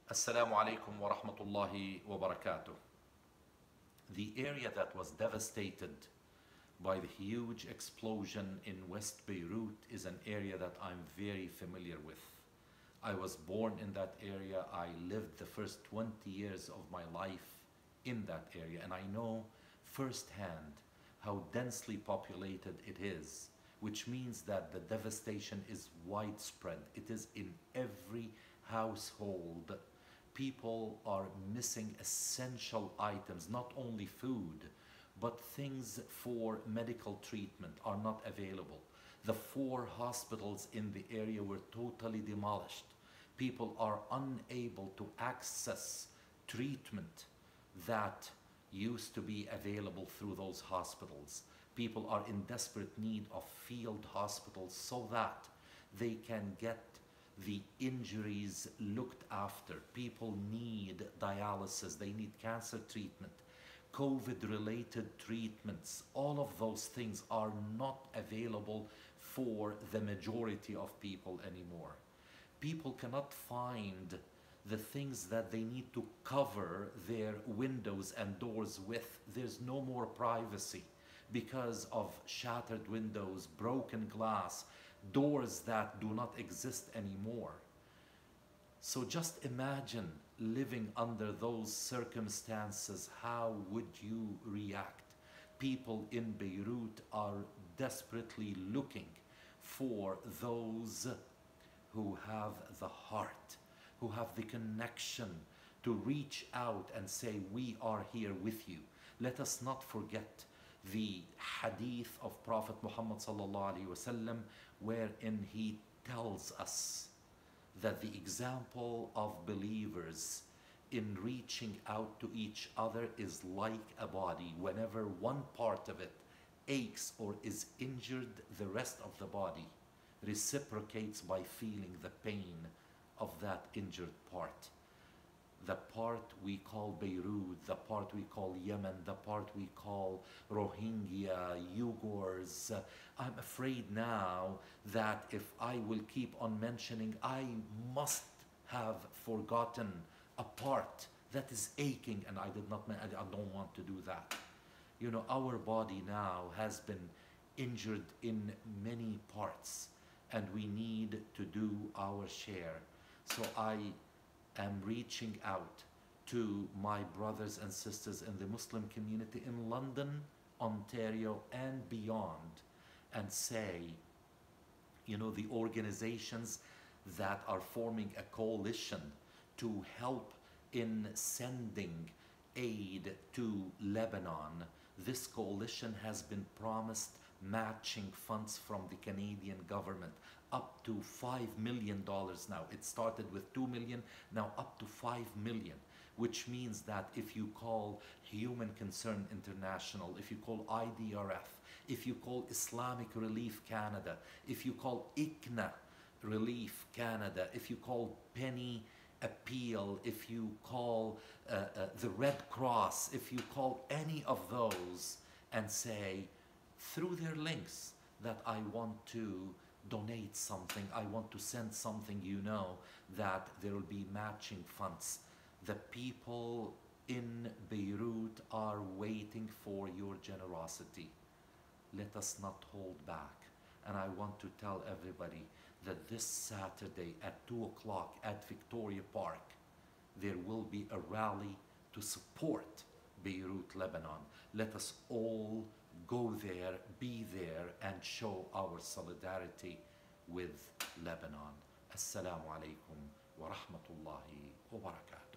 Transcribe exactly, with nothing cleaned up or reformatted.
Assalamu alaikum wa rahmatullahi wa barakatuh. The area that was devastated by the huge explosion in West Beirut is an area that I'm very familiar with. I was born in that area. I lived the first twenty years of my life in that area, and I know firsthand how densely populated it is, which means that the devastation is widespread. It is in every household. People are missing essential items, not only food, but things for medical treatment are not available. The four hospitals in the area were totally demolished. People are unable to access treatment that used to be available through those hospitals. People are in desperate need of field hospitals so that they can get the injuries looked after. People need dialysis, they need cancer treatment, COVID related treatments. All of those things are not available for the majority of people anymore. People cannot find the things that they need to cover their windows and doors with. There's no more privacy because of shattered windows, broken glass, doors that do not exist anymore. So just imagine living under those circumstances. How would you react? People in Beirut are desperately looking for those who have the heart, who have the connection to reach out and say, we are here with you. Let us not forget the hadith of Prophet Muhammad sallallahu alaihi wasallam, wherein he tells us that the example of believers in reaching out to each other is like a body. Whenever one part of it aches or is injured, the rest of the body reciprocates by feeling the pain of that injured part. The part we call Beirut, the part we call Yemen, the part we call Rohingya, Uyghurs. Uh, I'm afraid now that if I will keep on mentioning, I must have forgotten a part that is aching, and I did not, I don't want to do that. You know, our body now has been injured in many parts, and we need to do our share. So I am reaching out to my brothers and sisters in the Muslim community in London, Ontario, and beyond, and say, you know, the organizations that are forming a coalition to help in sending aid to Lebanon. This coalition has been promised matching funds from the Canadian government up to five million dollars now. It started with two million, now up to five million, which means that if you call Human Concern International, if you call I D R F, if you call Islamic Relief Canada, if you call I C N A Relief Canada, if you call Penny Appeal, if you call uh, uh, the Red Cross, if you call any of those and say through their links that I want to donate something, I want to send something, you know that there will be matching funds. The people in Beirut are waiting for your generosity. Let us not hold back. And I want to tell everybody that this Saturday at two o'clock at Victoria Park, there will be a rally to support Beirut, Lebanon. Let us all go there, be there, and show our solidarity with Lebanon. Assalamu alaikum wa rahmatullahi wa barakatuh.